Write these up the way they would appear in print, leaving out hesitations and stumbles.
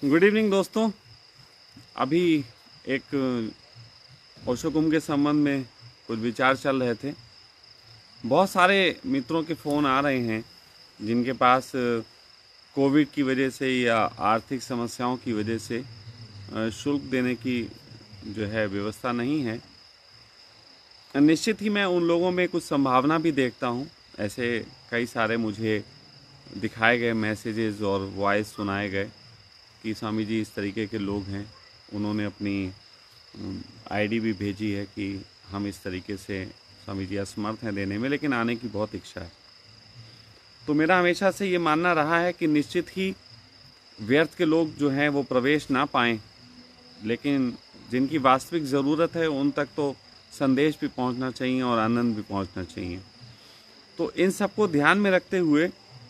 Good evening दोस्तों। अभी एक ओशो कुंभ के संबंध में कुछ विचार चल रहे थे। बहुत सारे मित्रों के फ़ोन आ रहे हैं जिनके पास कोविड की वजह से या आर्थिक समस्याओं की वजह से शुल्क देने की जो है व्यवस्था नहीं है। निश्चित ही मैं उन लोगों में कुछ संभावना भी देखता हूँ। ऐसे कई सारे मुझे दिखाए गए मैसेजेस और वॉइस सुनाए गए कि स्वामी जी इस तरीके के लोग हैं। उन्होंने अपनी आईडी भी भेजी है कि हम इस तरीके से स्वामी जी असमर्थ हैं देने में, लेकिन आने की बहुत इच्छा है। तो मेरा हमेशा से ये मानना रहा है कि निश्चित ही व्यर्थ के लोग जो हैं वो प्रवेश ना पाएँ, लेकिन जिनकी वास्तविक ज़रूरत है उन तक तो संदेश भी पहुंचना चाहिए और आनंद भी पहुंचना चाहिए। तो इन सबको ध्यान में रखते हुए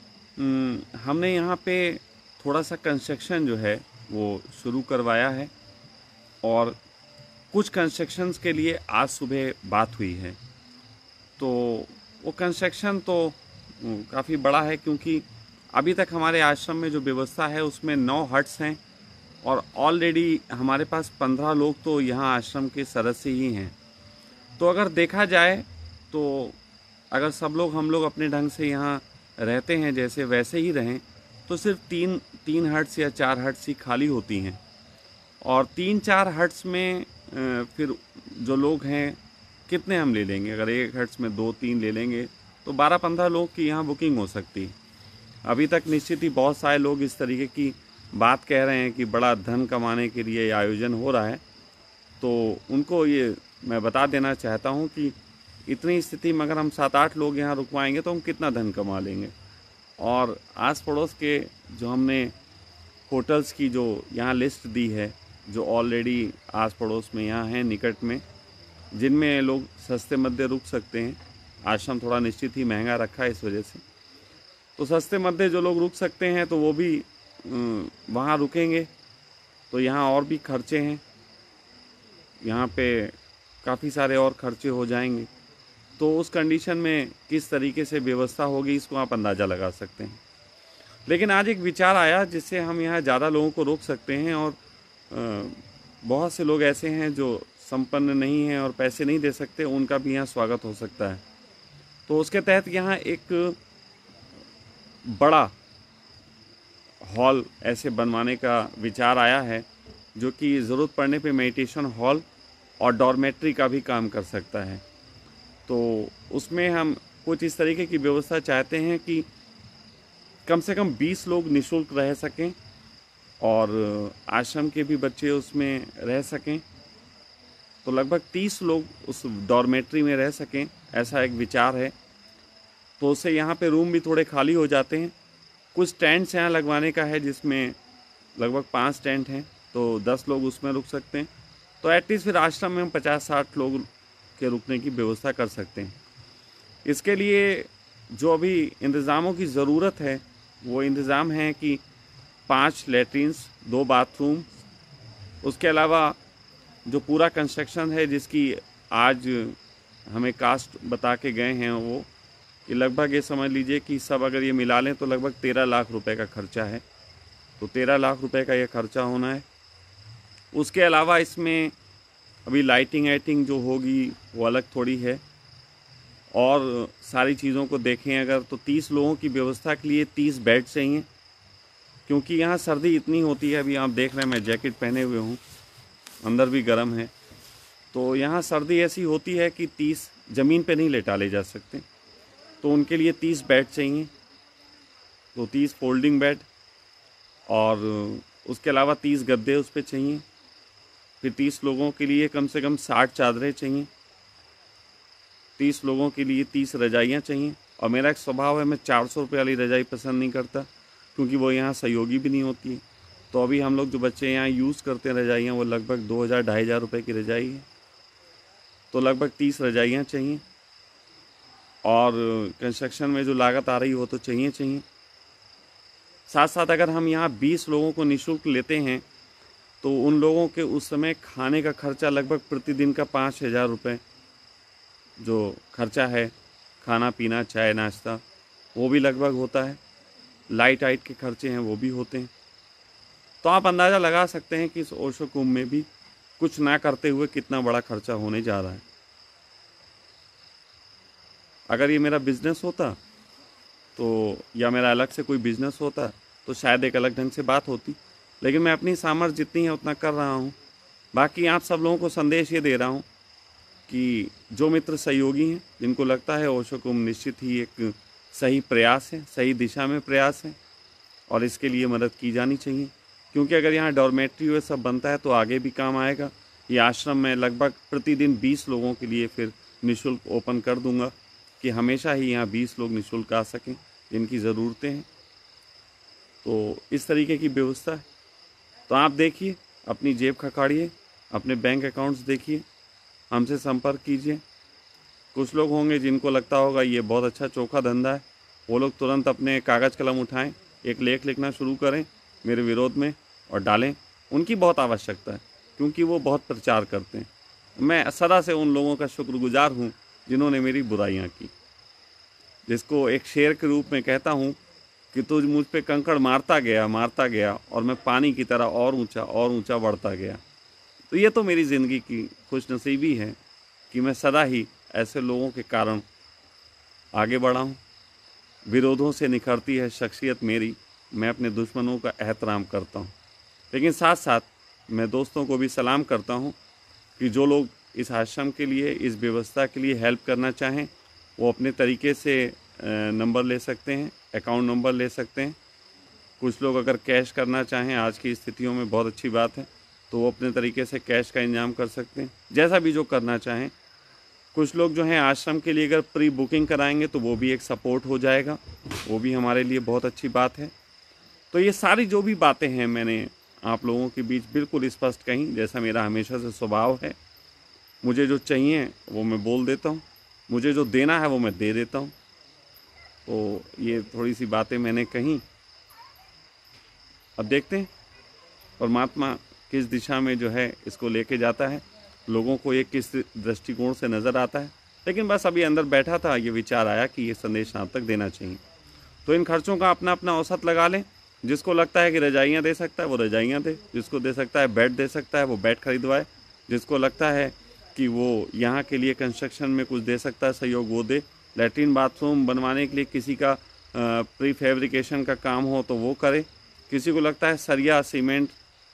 हमने यहाँ पे थोड़ा सा कंस्ट्रक्शन जो है वो शुरू करवाया है और कुछ कंस्ट्रक्शंस के लिए आज सुबह बात हुई है। तो वो कंस्ट्रक्शन तो काफ़ी बड़ा है, क्योंकि अभी तक हमारे आश्रम में जो व्यवस्था है उसमें 9 हट्स हैं और ऑलरेडी हमारे पास 15 लोग तो यहाँ आश्रम के सदस्य ही हैं। तो अगर देखा जाए तो अगर सब लोग हम लोग अपने ढंग से यहाँ रहते हैं जैसे वैसे ही रहें तो सिर्फ तीन हट्स या 4 हट्स ही खाली होती हैं। और 3-4 हट्स में फिर जो लोग हैं कितने हम ले लेंगे? अगर एक हट्स में 2-3 ले लेंगे तो 12-15 लोग की यहाँ बुकिंग हो सकती है। अभी तक निश्चित ही बहुत सारे लोग इस तरीके की बात कह रहे हैं कि बड़ा धन कमाने के लिए आयोजन हो रहा है। तो उनको ये मैं बता देना चाहता हूँ कि इतनी स्थिति में अगर हम 7-8 लोग यहाँ रुकवाएंगे तो हम कितना धन कमा लेंगे। और आस पड़ोस के जो हमने होटल्स की जो यहाँ लिस्ट दी है, जो ऑलरेडी आस पड़ोस में यहाँ हैं निकट में, जिनमें लोग सस्ते मध्य रुक सकते हैं। आश्रम थोड़ा निश्चित ही महंगा रखा है इस वजह से, तो सस्ते मध्य जो लोग रुक सकते हैं तो वो भी वहाँ रुकेंगे। तो यहाँ और भी खर्चे हैं, यहाँ पे काफ़ी सारे और खर्चे हो जाएंगे। तो उस कंडीशन में किस तरीके से व्यवस्था होगी इसको आप अंदाज़ा लगा सकते हैं। लेकिन आज एक विचार आया जिससे हम यहाँ ज़्यादा लोगों को रोक सकते हैं। और बहुत से लोग ऐसे हैं जो संपन्न नहीं हैं और पैसे नहीं दे सकते, उनका भी यहाँ स्वागत हो सकता है। तो उसके तहत यहाँ एक बड़ा हॉल ऐसे बनवाने का विचार आया है, जो कि ज़रूरत पड़ने पे मेडिटेशन हॉल और डॉर्मेट्री का भी काम कर सकता है। तो उसमें हम कुछ इस तरीके की व्यवस्था चाहते हैं कि कम से कम 20 लोग निःशुल्क रह सकें और आश्रम के भी बच्चे उसमें रह सकें। तो लगभग 30 लोग उस डॉर्मेट्री में रह सकें, ऐसा एक विचार है। तो उससे यहाँ पे रूम भी थोड़े खाली हो जाते हैं। कुछ टेंट्स यहाँ लगवाने का है, जिसमें लगभग 5 टेंट हैं, तो 10 लोग उसमें रुक सकते हैं। तो एटलीस्ट फिर आश्रम में हम 50-60 लोग के रुकने की व्यवस्था कर सकते हैं। इसके लिए जो अभी इंतज़ामों की ज़रूरत है वो इंतज़ाम है कि 5 लैट्रिन्स, 2 बाथरूम, उसके अलावा जो पूरा कंस्ट्रक्शन है जिसकी आज हमें कास्ट बता के गए हैं वो कि लगभग ये समझ लीजिए कि सब अगर ये मिला लें तो लगभग 13 लाख रुपए का खर्चा है। तो 13 लाख रुपए का ये खर्चा होना है। उसके अलावा इसमें अभी लाइटिंग जो होगी वो अलग थोड़ी है। और सारी चीज़ों को देखें अगर तो 30 लोगों की व्यवस्था के लिए 30 बेड चाहिए, क्योंकि यहाँ सर्दी इतनी होती है। अभी आप देख रहे हैं मैं जैकेट पहने हुए हूँ, अंदर भी गर्म है। तो यहाँ सर्दी ऐसी होती है कि 30 ज़मीन पे नहीं लेटा ले जा सकते, तो उनके लिए 30 बेड चाहिए। तो 30 फोल्डिंग बेड और उसके अलावा 30 गद्दे उस पर चाहिए। फिर 30 लोगों के लिए कम से कम 60 चादरें चाहिए। 30 लोगों के लिए 30 रजाइयाँ चाहिए। और मेरा एक स्वभाव है, मैं 400 रुपये वाली रजाई पसंद नहीं करता, क्योंकि वो यहाँ सहयोगी भी नहीं होती है। तो अभी हम लोग जो बच्चे यहाँ यूज़ करते हैं रजाइयाँ, वो लगभग 2000-2500 रुपये की रजाई है। तो लगभग 30 रजाइयाँ चाहिए। और कंस्ट्रक्शन में जो लागत आ रही हो तो चाहिए। साथ साथ अगर हम यहाँ 20 लोगों को निःशुल्क लेते हैं तो उन लोगों के उस समय खाने का खर्चा लगभग प्रतिदिन का 5000 रुपये जो खर्चा है, खाना पीना चाय नाश्ता, वो भी लगभग होता है। लाइट के खर्चे हैं वो भी होते हैं। तो आप अंदाज़ा लगा सकते हैं कि इस ओशो कुंभ में भी कुछ ना करते हुए कितना बड़ा खर्चा होने जा रहा है। अगर ये मेरा बिजनेस होता तो, या मेरा अलग से कोई बिजनेस होता, तो शायद एक अलग ढंग से बात होती, लेकिन मैं अपनी सामर्थ्य जितनी है उतना कर रहा हूँ। बाकी आप सब लोगों को संदेश ये दे रहा हूँ कि जो मित्र सहयोगी हैं, जिनको लगता है ओशो कुंभ निश्चित ही एक सही प्रयास है, सही दिशा में प्रयास है और इसके लिए मदद की जानी चाहिए, क्योंकि अगर यहाँ डॉर्मेट्री वो सब बनता है तो आगे भी काम आएगा। ये आश्रम में लगभग प्रतिदिन 20 लोगों के लिए फिर निःशुल्क ओपन कर दूंगा कि हमेशा ही यहाँ 20 लोग निःशुल्क आ सकें जिनकी ज़रूरतें हैं। तो इस तरीके की व्यवस्था है। तो आप देखिए, अपनी जेब खखाड़िए, अपने बैंक अकाउंट्स देखिए, हमसे संपर्क कीजिए। कुछ लोग होंगे जिनको लगता होगा ये बहुत अच्छा चोखा धंधा है, वो लोग तुरंत अपने कागज़ कलम उठाएं, एक लेख लिखना शुरू करें मेरे विरोध में और डालें। उनकी बहुत आवश्यकता है क्योंकि वो बहुत प्रचार करते हैं। मैं सदा से उन लोगों का शुक्रगुजार हूँ जिन्होंने मेरी बुराइयाँ की, जिसको एक शेर के रूप में कहता हूँ कि तुझ मुझ पे कंकड़ मारता गया और मैं पानी की तरह और ऊंचा बढ़ता गया। तो ये तो मेरी ज़िंदगी की खुशनसीबी है कि मैं सदा ही ऐसे लोगों के कारण आगे बढ़ा हूँ। विरोधों से निखरती है शख्सियत मेरी, मैं अपने दुश्मनों का एहतराम करता हूँ, लेकिन साथ साथ मैं दोस्तों को भी सलाम करता हूँ कि जो लोग इस आश्रम के लिए, इस व्यवस्था के लिए हेल्प करना चाहें वो अपने तरीके से नंबर ले सकते हैं, अकाउंट नंबर ले सकते हैं। कुछ लोग अगर कैश करना चाहें, आज की स्थितियों में बहुत अच्छी बात है, तो वो अपने तरीके से कैश का इंतजाम कर सकते हैं, जैसा भी जो करना चाहें। कुछ लोग जो हैं आश्रम के लिए अगर प्री बुकिंग कराएंगे तो वो भी एक सपोर्ट हो जाएगा, वो भी हमारे लिए बहुत अच्छी बात है। तो ये सारी जो भी बातें हैं मैंने आप लोगों के बीच बिल्कुल स्पष्ट कहीं, जैसा मेरा हमेशा से स्वभाव है। मुझे जो चाहिए वो मैं बोल देता हूँ, मुझे जो देना है वो मैं दे देता हूँ। तो ये थोड़ी सी बातें मैंने कहीं। अब देखते हैं परमात्मा किस दिशा में जो है इसको लेके जाता है, लोगों को ये किस दृष्टिकोण से नज़र आता है। लेकिन बस अभी अंदर बैठा था, ये विचार आया कि ये संदेश आप तक देना चाहिए। तो इन खर्चों का अपना अपना औसत लगा लें। जिसको लगता है कि रजाइयाँ दे सकता है वो रजाइयाँ दे, जिसको दे सकता है बेड दे सकता है वो बेड खरीदवाए, जिसको लगता है कि वो यहाँ के लिए कंस्ट्रक्शन में कुछ दे सकता है सहयोग वो दे। लैट्रीन बाथरूम बनवाने के लिए किसी का प्री फैब्रिकेशन का काम हो तो वो करे। किसी को लगता है सरिया, सीमेंट,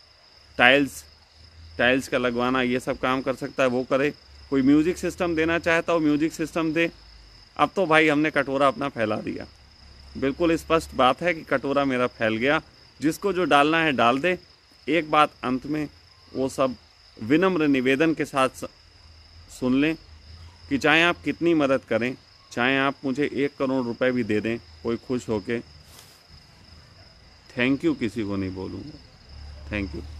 टाइल्स का लगवाना, ये सब काम कर सकता है वो करे। कोई म्यूज़िक सिस्टम देना चाहता हो म्यूज़िक सिस्टम दे। अब तो भाई हमने कटोरा अपना फैला दिया, बिल्कुल स्पष्ट बात है कि कटोरा मेरा फैल गया। जिसको जो डालना है डाल दे। एक बात अंत में वो सब विनम्र निवेदन के साथ सुन लें कि चाहे आप कितनी मदद करें, चाहे आप मुझे 1 करोड़ रुपए भी दे दें, कोई खुश होके थैंक यू किसी को नहीं बोलूँगा। Thank you.